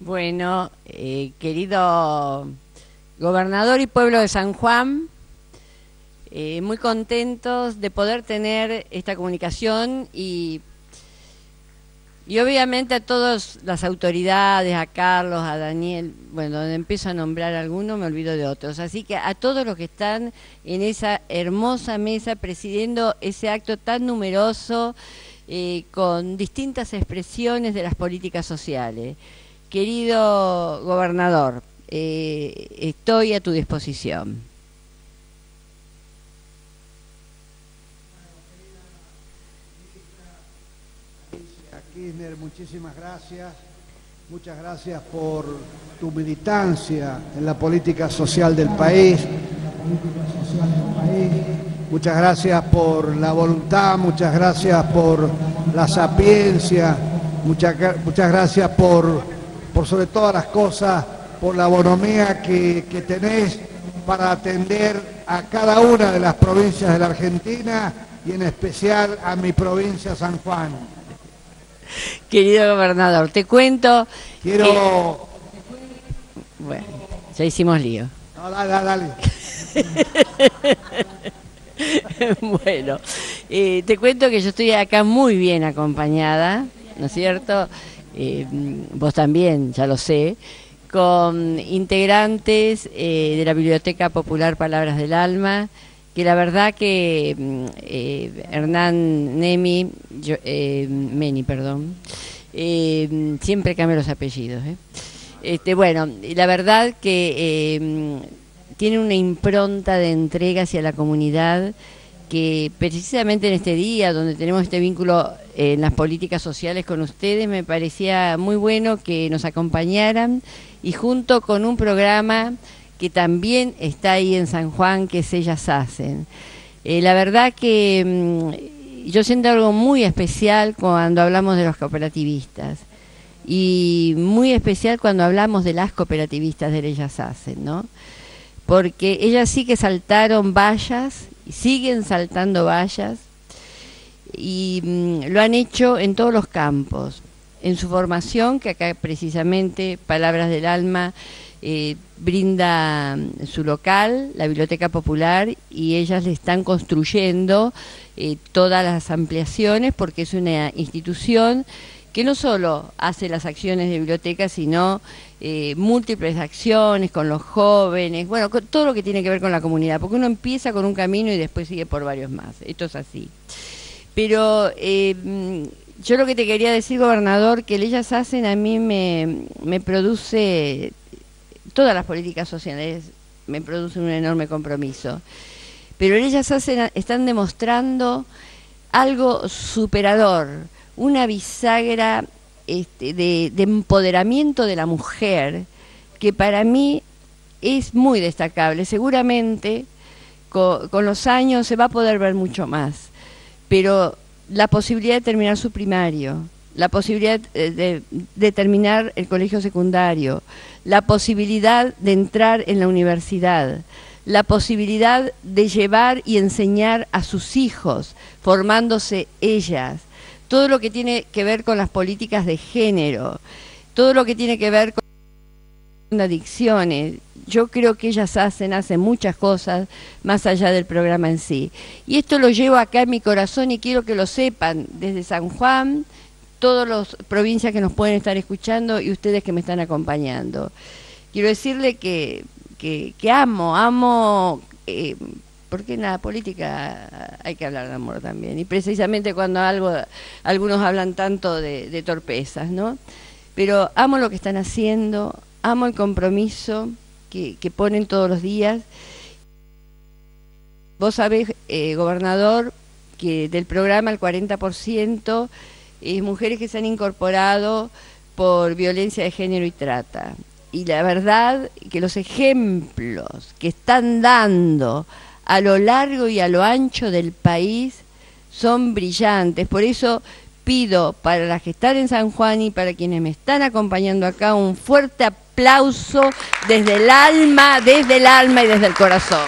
Bueno, querido gobernador y pueblo de San Juan, muy contentos de poder tener esta comunicación y obviamente a todas las autoridades, a Carlos, a Daniel, bueno, donde empiezo a nombrar algunos me olvido de otros, así que a todos los que están en esa hermosa mesa presidiendo ese acto tan numeroso con distintas expresiones de las políticas sociales. Querido gobernador, estoy a tu disposición. Kirchner, muchísimas gracias. Muchas gracias por tu militancia en la política social del país. Muchas gracias por la voluntad, muchas gracias por la sapiencia, muchas gracias por sobre todas las cosas, por la bonomía que tenés para atender a cada una de las provincias de la Argentina y en especial a mi provincia San Juan. Querido gobernador, te cuento... Quiero... Bueno, ya hicimos lío. No, dale. Bueno, te cuento que yo estoy acá muy bien acompañada, ¿no es cierto? Vos también, ya lo sé, con integrantes de la Biblioteca Popular Palabras del Alma, que la verdad que Hernán Meni, siempre cambio los apellidos, bueno, la verdad que tiene una impronta de entrega hacia la comunidad que precisamente en este día donde tenemos este vínculo en las políticas sociales con ustedes, me parecía muy bueno que nos acompañaran y junto con un programa que también está ahí en San Juan, que es Ellas Hacen. La verdad que yo siento algo muy especial cuando hablamos de los cooperativistas y muy especial cuando hablamos de las cooperativistas de Ellas Hacen, ¿no? Porque ellas sí que saltaron vallas y siguen saltando vallas y lo han hecho en todos los campos, en su formación, que acá precisamente Palabras del Alma brinda su local, la Biblioteca Popular, y ellas le están construyendo todas las ampliaciones porque es una institución que no solo hace las acciones de biblioteca, sino múltiples acciones con los jóvenes, bueno, con todo lo que tiene que ver con la comunidad, porque uno empieza con un camino y después sigue por varios más, esto es así. Pero yo lo que te quería decir, gobernador, que Ellas Hacen a mí me produce, todas las políticas sociales me producen un enorme compromiso, pero Ellas Hacen están demostrando algo superador, una bisagra de empoderamiento de la mujer que para mí es muy destacable. Seguramente con los años se va a poder ver mucho más, pero la posibilidad de terminar su primario, la posibilidad de terminar el colegio secundario, la posibilidad de entrar en la universidad, la posibilidad de llevar y enseñar a sus hijos, formándose ellas, todo lo que tiene que ver con las políticas de género, todo lo que tiene que ver con adicciones. Yo creo que ellas hacen muchas cosas más allá del programa en sí. Y esto lo llevo acá en mi corazón y quiero que lo sepan desde San Juan, todas las provincias que nos pueden estar escuchando y ustedes que me están acompañando. Quiero decirle que amo, porque en la política hay que hablar de amor también, y precisamente cuando algunos hablan tanto de torpezas, ¿no? Pero amo lo que están haciendo, amo el compromiso que ponen todos los días. Vos sabés, gobernador, que del programa el 40% es mujeres que se han incorporado por violencia de género y trata. Y la verdad que los ejemplos que están dando a lo largo y a lo ancho del país son brillantes. Por eso pido para las que están en San Juan y para quienes me están acompañando acá un fuerte aplauso desde el alma y desde el corazón.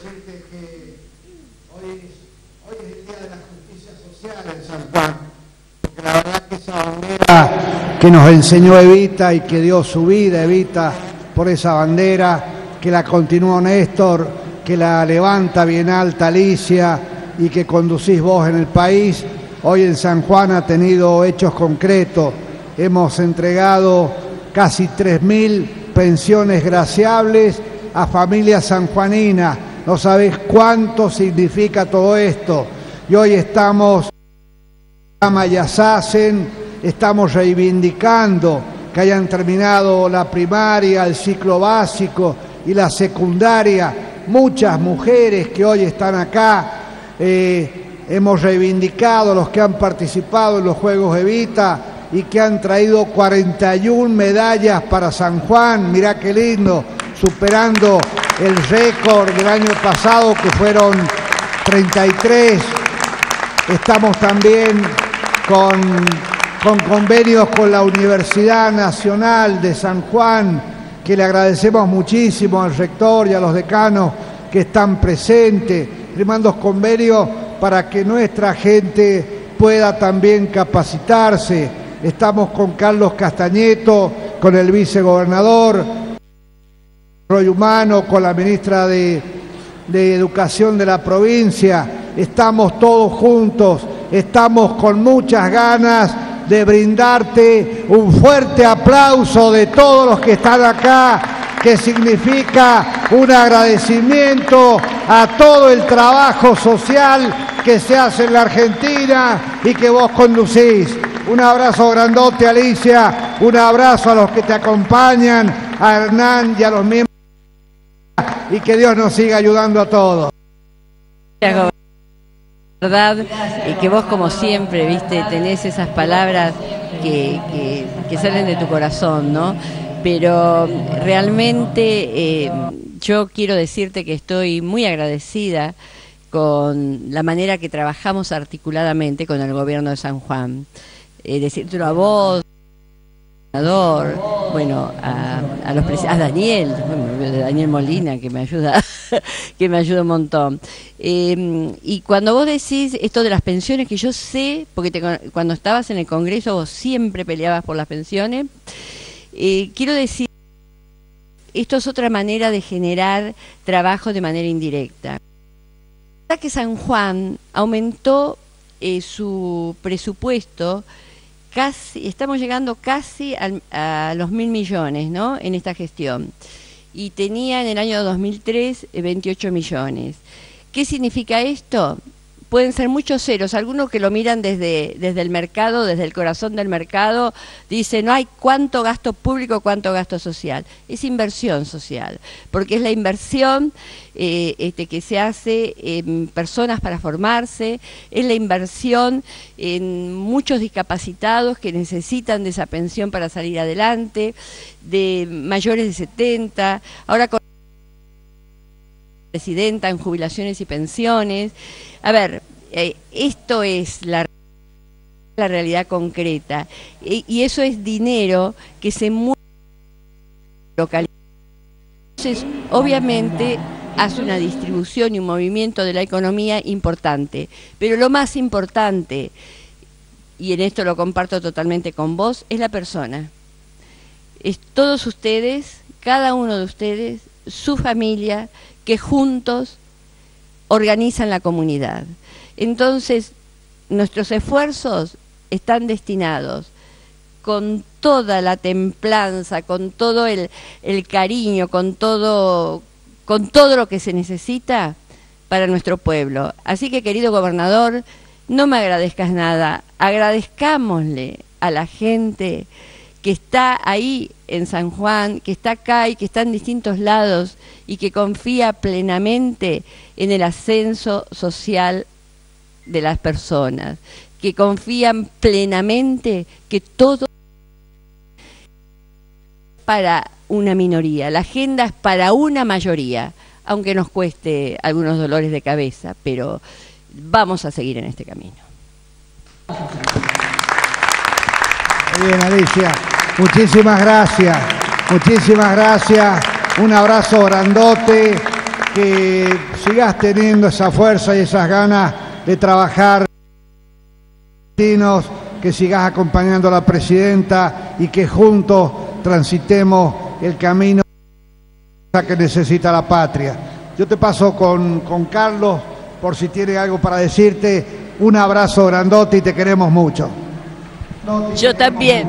decirte que hoy es el Día de la Justicia Social en San Juan, porque la verdad que esa bandera que nos enseñó Evita y que dio su vida Evita por esa bandera, que la continuó Néstor, que la levanta bien alta Alicia y que conducís vos en el país, hoy en San Juan ha tenido hechos concretos. Hemos entregado casi 3.000 pensiones graciables a familias sanjuaninas. No sabés cuánto significa todo esto. Y hoy estamos estamos reivindicando que hayan terminado la primaria, el ciclo básico y la secundaria. Muchas mujeres que hoy están acá, hemos reivindicado los que han participado en los Juegos Evita y que han traído 41 medallas para San Juan. Mirá qué lindo, superando el récord del año pasado que fueron 33. Estamos también con convenios con la Universidad Nacional de San Juan, que le agradecemos muchísimo al rector y a los decanos que están presentes, firmando convenios para que nuestra gente pueda también capacitarse. Estamos con Carlos Castañeto, con el vicegobernador, Desarrollo Humano, con la ministra de Educación de la provincia. Estamos todos juntos, estamos con muchas ganas de brindarte un fuerte aplauso de todos los que están acá, que significa un agradecimiento a todo el trabajo social que se hace en la Argentina y que vos conducís. Un abrazo grandote, Alicia, un abrazo a los que te acompañan, a Hernán y a los miembros, y que Dios nos siga ayudando a todos. Verdad, y que vos como siempre, viste, tenés esas palabras que salen de tu corazón, ¿no? Pero realmente yo quiero decirte que estoy muy agradecida con la manera que trabajamos articuladamente con el gobierno de San Juan. Decírtelo a vos, bueno, a Daniel, de Daniel Molina, que me ayuda un montón. Y cuando vos decís esto de las pensiones, que yo sé, porque cuando estabas en el Congreso vos siempre peleabas por las pensiones, quiero decir, esto es otra manera de generar trabajo de manera indirecta. La verdad que San Juan aumentó su presupuesto. Casi, estamos llegando casi a los 1.000 millones, ¿no?, en esta gestión. Y tenía en el año 2003 28 millones. ¿Qué significa esto? Pueden ser muchos ceros. Algunos que lo miran desde el mercado, desde el corazón del mercado, dicen, no hay cuánto gasto público, cuánto gasto social. Es inversión social, porque es la inversión que se hace en personas para formarse, es la inversión en muchos discapacitados que necesitan de esa pensión para salir adelante, de mayores de 70, ahora con presidenta en jubilaciones y pensiones. A ver, esto es la realidad concreta, y eso es dinero que se mueve localmente. Entonces, obviamente, hace una distribución y un movimiento de la economía importante, pero lo más importante, y en esto lo comparto totalmente con vos, es la persona. Es todos ustedes, cada uno de ustedes, su familia, que juntos organizan la comunidad. Entonces, nuestros esfuerzos están destinados con toda la templanza, con todo el cariño, con todo lo que se necesita para nuestro pueblo. Así que, querido gobernador, no me agradezcas nada, agradezcámosle a la gente que está ahí en San Juan, que está acá y que está en distintos lados y que confía plenamente en el ascenso social de las personas, que confían plenamente que todo para una minoría, la agenda es para una mayoría, aunque nos cueste algunos dolores de cabeza, pero vamos a seguir en este camino. Muy bien, Alicia, muchísimas gracias, un abrazo grandote que sigas teniendo esa fuerza y esas ganas de trabajar, que sigas acompañando a la presidenta y que juntos transitemos el camino que necesita la patria. Yo te paso con Carlos por si tiene algo para decirte. Un abrazo grandote y te queremos mucho. Yo también.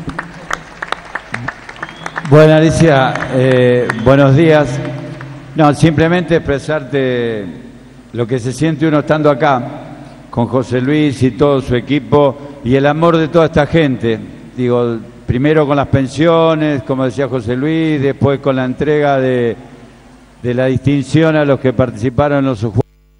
Bueno, Alicia, buenos días. No, simplemente expresarte lo que se siente uno estando acá con José Luis y todo su equipo y el amor de toda esta gente. Digo, primero con las pensiones, como decía José Luis, después con la entrega de la distinción a los que participaron en los Juegos.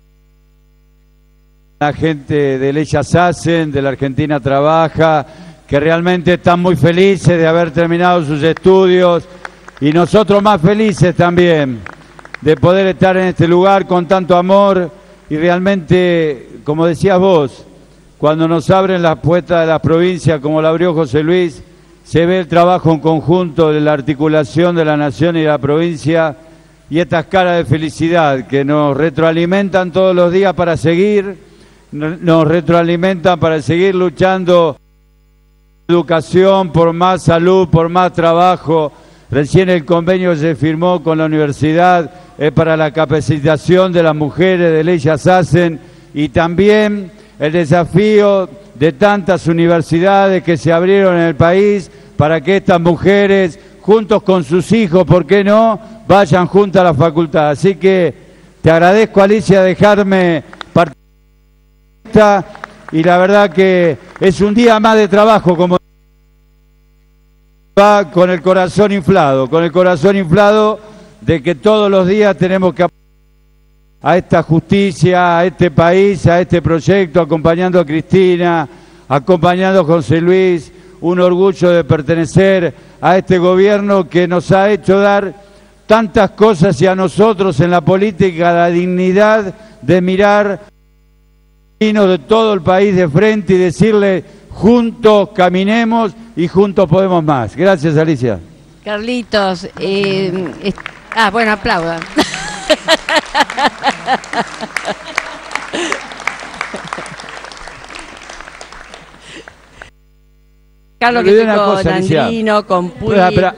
La gente de Ellas Hacen, de la Argentina Trabaja, que realmente están muy felices de haber terminado sus estudios y nosotros más felices también de poder estar en este lugar con tanto amor y realmente, como decías vos, cuando nos abren las puertas de las provincias como la abrió José Luis, se ve el trabajo en conjunto de la articulación de la nación y de la provincia y estas caras de felicidad que nos retroalimentan todos los días para seguir, nos retroalimentan para seguir luchando por educación, por más salud, por más trabajo. Recién el convenio se firmó con la universidad para la capacitación de las mujeres de Ellas Hacen y también el desafío de tantas universidades que se abrieron en el país para que estas mujeres, juntos con sus hijos, ¿por qué no?, vayan juntas a la facultad. Así que te agradezco, Alicia, dejarme participar y la verdad que es un día más de trabajo, como va con el corazón inflado de que todos los días tenemos que a esta justicia, a este país, a este proyecto, acompañando a Cristina, acompañando a José Luis, un orgullo de pertenecer a este gobierno que nos ha hecho dar tantas cosas y a nosotros en la política la dignidad de mirar de todo el país de frente y decirle juntos caminemos y juntos podemos más. Gracias, Alicia. Carlitos, bueno, aplaudan. Carlos, que estoy con Andrino, con Puli.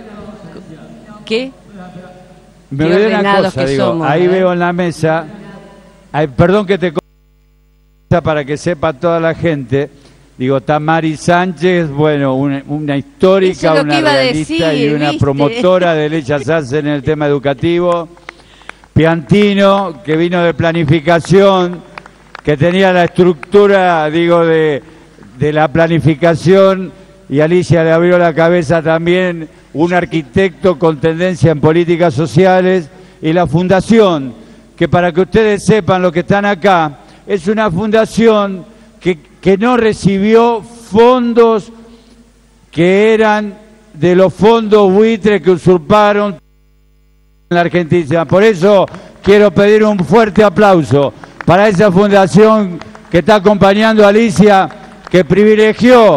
¿Qué? Me olvidé una cosa, digo, somos, ahí veo en la mesa, perdón que te para que sepa toda la gente, digo, Tamari Sánchez, bueno, una histórica, una realista y una promotora de Ellas Hacen en el tema educativo. Piantino, que vino de planificación, que tenía la estructura, digo, de la planificación, y Alicia le abrió la cabeza también, un arquitecto con tendencia en políticas sociales, y la fundación, que para que ustedes sepan lo que están acá, es una fundación que no recibió fondos que eran de los fondos buitres que usurparon en la Argentina. Por eso quiero pedir un fuerte aplauso para esa fundación que está acompañando a Alicia, que privilegió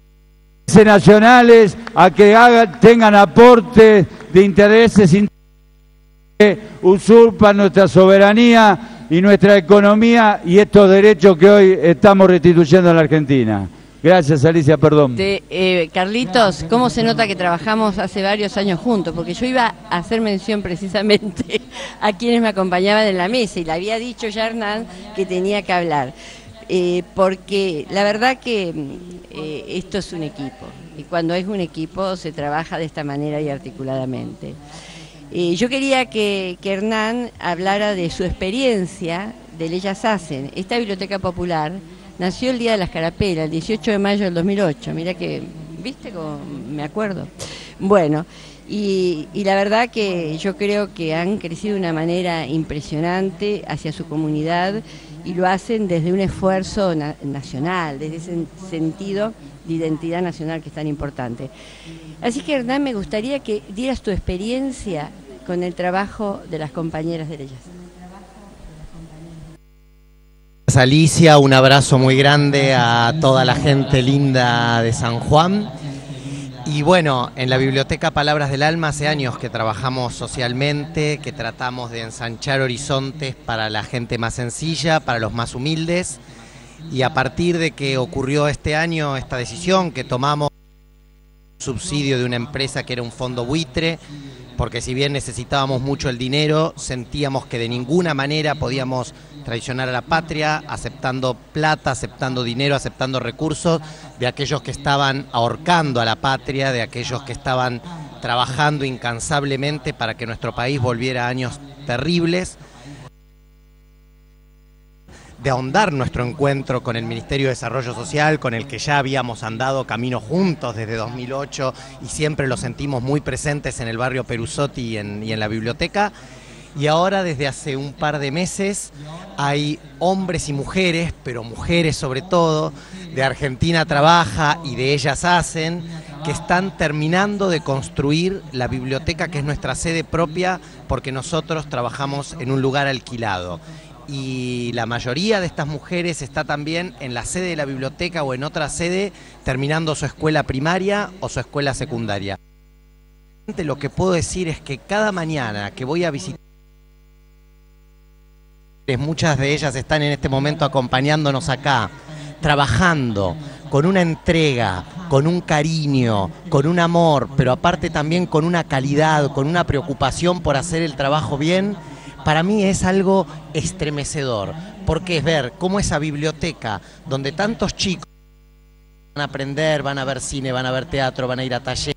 nacionales a que tengan aportes de intereses que usurpan nuestra soberanía y nuestra economía y estos derechos que hoy estamos restituyendo en la Argentina. Gracias, Alicia, perdón. Carlitos, ¿cómo se nota que trabajamos hace varios años juntos? Porque yo iba a hacer mención precisamente a quienes me acompañaban en la mesa y le había dicho ya a Hernán que tenía que hablar. Porque la verdad que esto es un equipo y cuando es un equipo se trabaja de esta manera y articuladamente. Yo quería que Hernán hablara de su experiencia de Ellas Hacen. Esta biblioteca popular nació el Día de las Carapelas, el 18 de mayo del 2008. Mira que, ¿viste cómo me acuerdo? Bueno, y la verdad que yo creo que han crecido de una manera impresionante hacia su comunidad y lo hacen desde un esfuerzo nacional, desde ese sentido de identidad nacional que es tan importante. Así que, Hernán, me gustaría que dieras tu experiencia con el trabajo de las compañeras de Ellas. Alicia, un abrazo muy grande a toda la gente linda de San Juan Y bueno, en la Biblioteca Palabras del Alma hace años que trabajamos socialmente, que tratamos de ensanchar horizontes para la gente más sencilla, para los más humildes. Y a partir de que ocurrió este año esta decisión que tomamos, subsidio de una empresa que era un fondo buitre, porque si bien necesitábamos mucho el dinero, sentíamos que de ninguna manera podíamos traicionar a la patria, aceptando plata, aceptando dinero, aceptando recursos de aquellos que estaban ahorcando a la patria, de aquellos que estaban trabajando incansablemente para que nuestro país volviera a años terribles. De ahondar nuestro encuentro con el Ministerio de Desarrollo Social, con el que ya habíamos andado camino juntos desde 2008 y siempre lo sentimos muy presentes en el barrio Perusotti y en la biblioteca. Y ahora desde hace un par de meses hay hombres y mujeres, pero mujeres sobre todo, de Argentina Trabaja y de Ellas Hacen, que están terminando de construir la biblioteca que es nuestra sede propia, porque nosotros trabajamos en un lugar alquilado. Y la mayoría de estas mujeres está también en la sede de la biblioteca o en otra sede terminando su escuela primaria o su escuela secundaria. Lo que puedo decir es que cada mañana que voy a visitar, muchas de ellas están en este momento acompañándonos acá, trabajando con una entrega, con un cariño, con un amor, pero aparte también con una calidad, con una preocupación por hacer el trabajo bien. Para mí es algo estremecedor, porque es ver cómo esa biblioteca, donde tantos chicos van a aprender, van a ver cine, van a ver teatro, van a ir a talleres,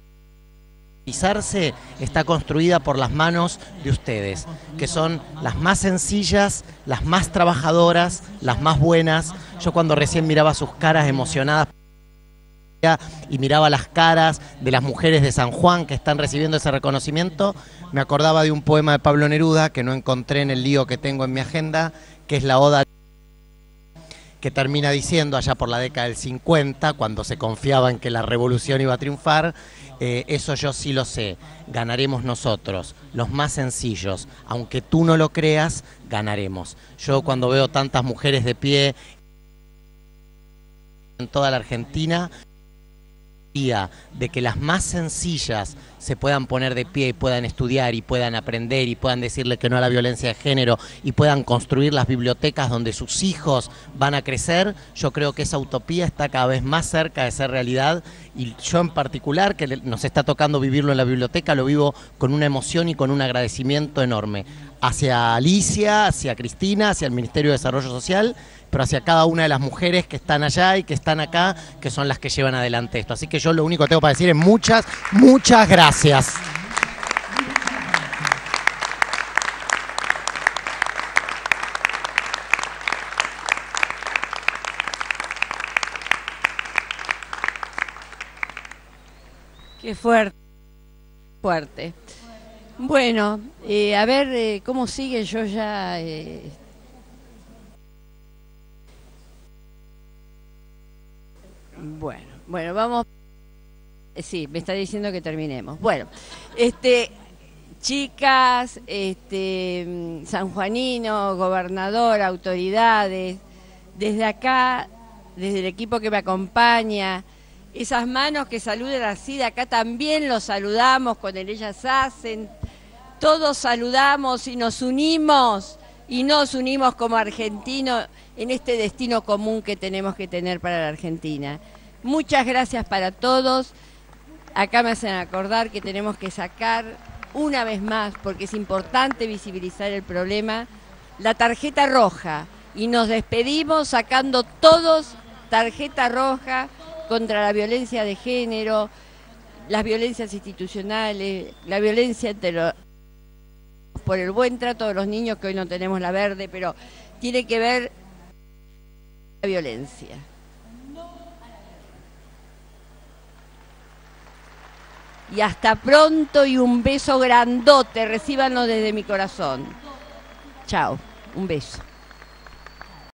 está construida por las manos de ustedes, que son las más sencillas, las más trabajadoras, las más buenas. Yo cuando recién miraba sus caras emocionadas y miraba las caras de las mujeres de San Juan que están recibiendo ese reconocimiento, me acordaba de un poema de Pablo Neruda que no encontré en el lío que tengo en mi agenda, que es la Oda, que termina diciendo allá por la década del 50, cuando se confiaba en que la revolución iba a triunfar, eso yo sí lo sé, ganaremos nosotros, los más sencillos, aunque tú no lo creas, ganaremos. Yo cuando veo tantas mujeres de pie en toda la Argentina, de que las más sencillas se puedan poner de pie y puedan estudiar y puedan aprender y puedan decirle que no a la violencia de género y puedan construir las bibliotecas donde sus hijos van a crecer, yo creo que esa utopía está cada vez más cerca de ser realidad, y yo en particular, que nos está tocando vivirlo en la biblioteca, lo vivo con una emoción y con un agradecimiento enorme hacia Alicia, hacia Cristina, hacia el Ministerio de Desarrollo Social, pero hacia cada una de las mujeres que están allá y que están acá, que son las que llevan adelante esto. Así que yo lo único que tengo para decir es muchas, muchas gracias. Qué fuerte, fuerte. Bueno, a ver cómo sigue. Yo ya... Bueno, vamos. Sí, me está diciendo que terminemos. Bueno, chicas, sanjuaninos, gobernador, autoridades, desde acá, desde el equipo que me acompaña, esas manos que saluden así, de acá también los saludamos con el Ellas Hacen, todos saludamos y nos unimos como argentinos en este destino común que tenemos que tener para la Argentina. Muchas gracias para todos. Acá me hacen acordar que tenemos que sacar una vez más, porque es importante visibilizar el problema, la tarjeta roja. Y nos despedimos sacando todos tarjeta roja contra la violencia de género, las violencias institucionales, la violencia por el buen trato de los niños, que hoy no tenemos la verde, pero tiene que ver con la violencia. Y hasta pronto y un beso grandote, recíbanlo desde mi corazón. Chao, un beso.